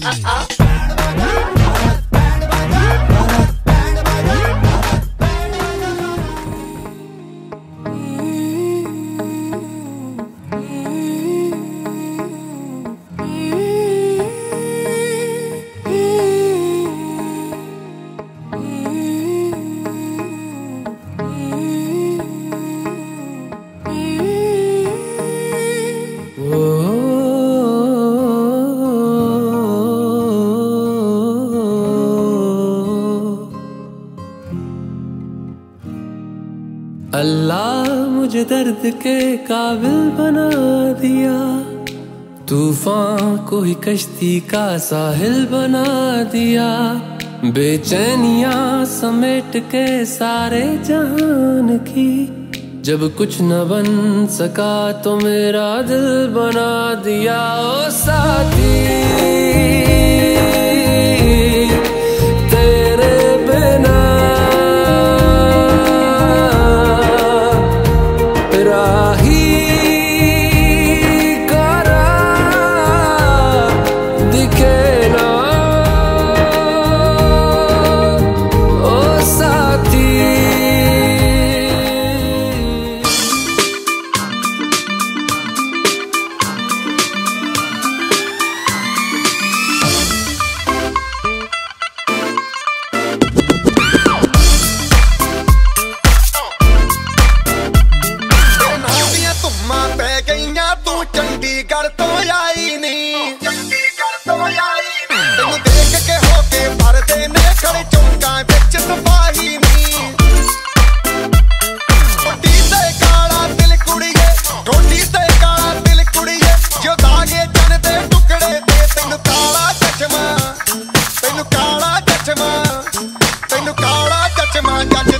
अल्लाह मुझे दर्द के काबिल बना दिया, तूफान को ही कश्ती का साहिल बना दिया। बेचैनियां समेट के सारे जहान की, जब कुछ न बन सका तो मेरा दिल बना दिया। ओ साथी तेरे बिना राही करा दिखे ना, ओ साथी। चंडीगढ़ तो आई नहीं, तेनू देख के होके भरदे ने खड़े चौंका बिच सिपाही नी। ठोडी ते काला दिल कुड़िए, ठोडी ते काला दिल कुड़िए, जो दागे चन दे टुकड़े दे। तेनू काला चश्मा, तेनू काला चश्मा, तेनू काला चश्मा।